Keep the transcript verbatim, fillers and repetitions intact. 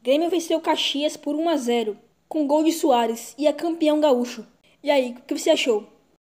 Grêmio venceu Caxias por um a zero, com gol de Soares e é campeão gaúcho. E aí, o que você achou?